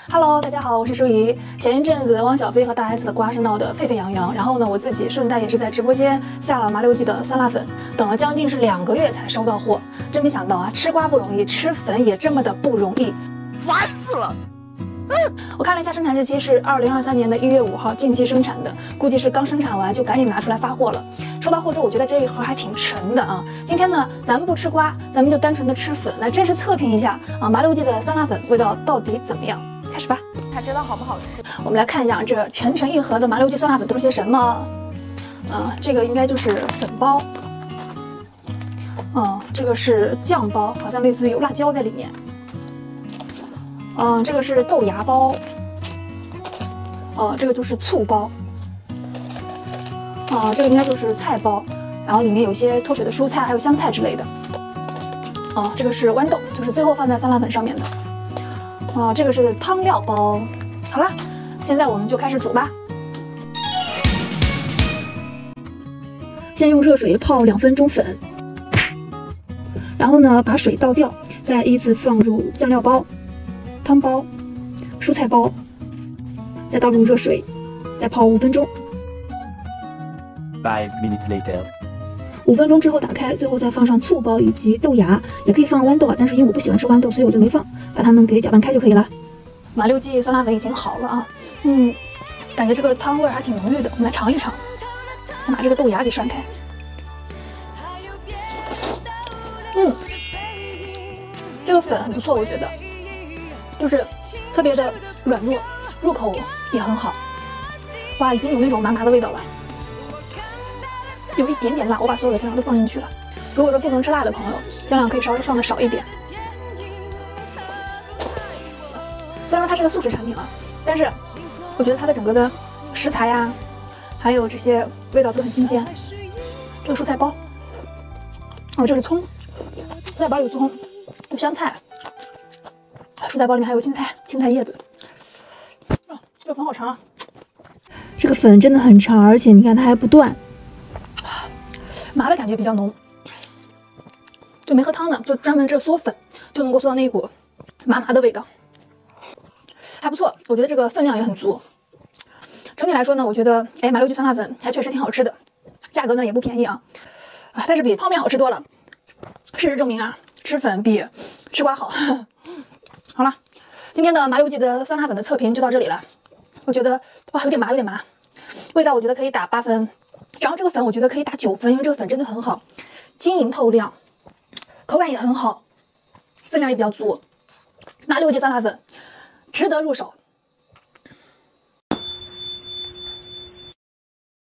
Hello， 大家好，我是舒怡。前一阵子汪小菲和大 S 的瓜是闹得沸沸扬扬，然后呢，我自己顺带也是在直播间下了麻六记的酸辣粉，等了将近是2个月才收到货。真没想到啊，吃瓜不容易，吃粉也这么的不容易， 烦死了！ 我看了一下生产日期是2023年的1月5号，近期生产的，估计是刚生产完就赶紧拿出来发货了。收到货之后，我觉得这一盒还挺沉的啊。今天呢，咱们不吃瓜，咱们就单纯的吃粉，来正式测评一下啊麻六记的酸辣粉味道到底怎么样。开始吧， 才知道好不好吃。 我们来看一下这沉沉一盒的麻六记酸辣粉都是些什么。这个应该就是粉包。这个是酱包，好像类似于有辣椒在里面。这个是豆芽包。这个就是醋包。这个应该就是菜包，然后里面有些脱水的蔬菜，还有香菜之类的。这个是豌豆，就是最后放在酸辣粉上面的。这个是汤料包。好了，现在我们就开始煮吧。先用热水泡2分钟粉，然后呢把水倒掉，再依次放入酱料包、汤包、蔬菜包，再倒入热水，再泡5分钟。 5 minutes later。 5分钟之后打开，最后再放上醋包以及豆芽，也可以放豌豆啊，但是因为我不喜欢吃豌豆，所以我就没放，把它们给搅拌开就可以了。麻六记酸辣粉已经好了啊，感觉这个汤味还挺浓郁的，我们来尝一尝。先把这个豆芽给涮开。这个粉很不错，我觉得，就是特别的软糯，入口也很好。哇，已经有那种麻麻的味道了。有一点点辣，我把所有的酱料都放进去了。如果说不能吃辣的朋友，酱料可以稍微放的少一点。虽然说它是个速食产品啊，但是我觉得它的整个的食材呀，还有这些味道都很新鲜。这个蔬菜包，这是葱，蔬菜包里有葱，有香菜，蔬菜包里面还有青菜叶子。这个粉好长啊！这个粉真的很长，而且你看它还不断。麻的感觉比较浓，就没喝汤呢，就专门这个嗦粉就能够嗦到那一股麻麻的味道，还不错。我觉得这个分量也很足。整体来说呢，我觉得麻六记酸辣粉还确实挺好吃的，价格呢也不便宜啊，但是比泡面好吃多了。事实证明啊，吃粉比吃瓜好。好了，今天的麻六记的酸辣粉的测评就到这里了。我觉得哇，有点麻，味道我觉得可以打8分。然后这个粉我觉得可以打9分，因为这个粉真的很好，晶莹透亮，口感也很好，分量也比较足。麻六记酸辣粉值得入手。